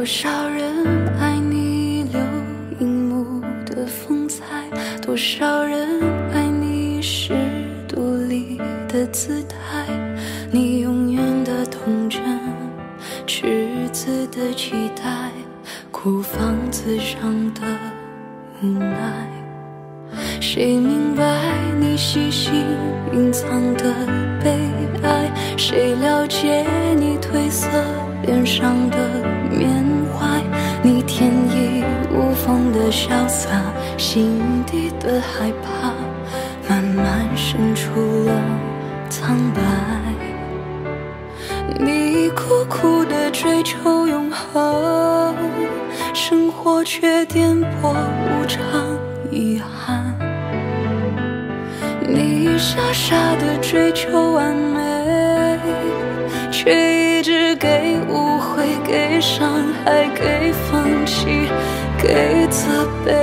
多少人爱你留樱木的风采，多少人爱你是独立的姿态，你永远的童真，赤子的期待，哭房子上的无奈。谁明白你细心隐藏的悲哀？谁了解你褪色脸上的缅怀？你天衣无缝的潇洒，心底的害怕，慢慢渗出了苍白。你苦苦的追求永恒，生活却颠簸无常遗憾。你傻傻的追求完美，却一直给误会，给伤害，给放弃，给责备。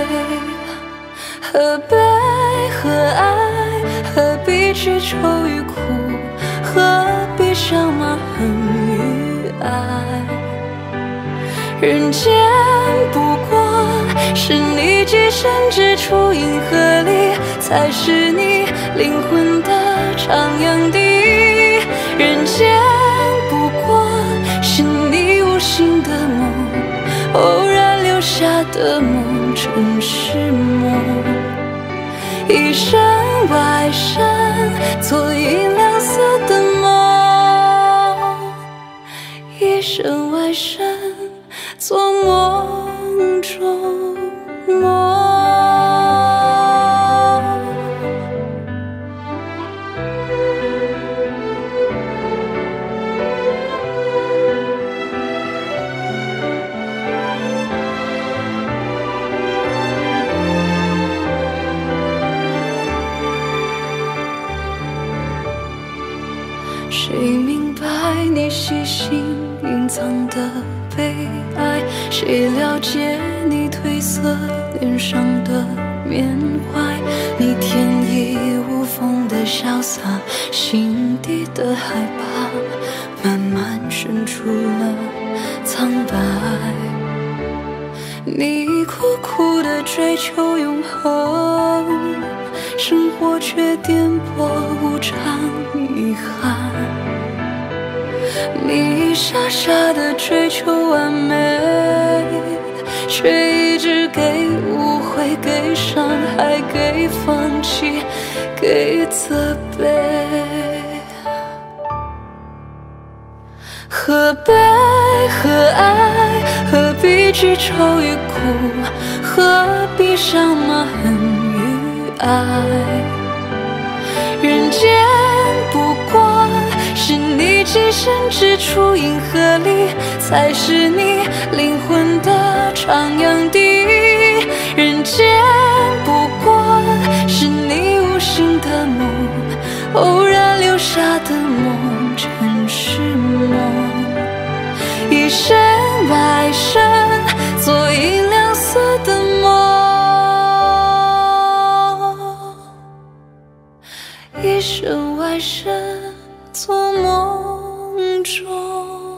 何悲何爱，何必去愁与苦，何必想骂恨与爱？人间不过是你寄身之处，银河里才是你灵魂的徜徉地。人间不过是你无心的梦，偶然留下的梦，真是梦。一生外身，做银亮色的梦，一生外身，做梦中梦。谁明白你细心隐藏的悲哀？谁了解你褪色脸上的缅怀？你天衣无缝的潇洒，心底的害怕，慢慢渗出了苍白。你苦苦的追求永恒，生活却颠簸无常遗憾。你傻傻的追求完美，却一直给误会，给伤害，给放弃，给责备。何悲何爱，何必去愁与苦，何必想骂恨与爱？人间不过是你寄身之处，银河里才是你灵魂的徜徉地。人间不过是你无心的梦，偶然留下的梦，真是梦。一生外身，做银亮色的梦，一生外身，做梦中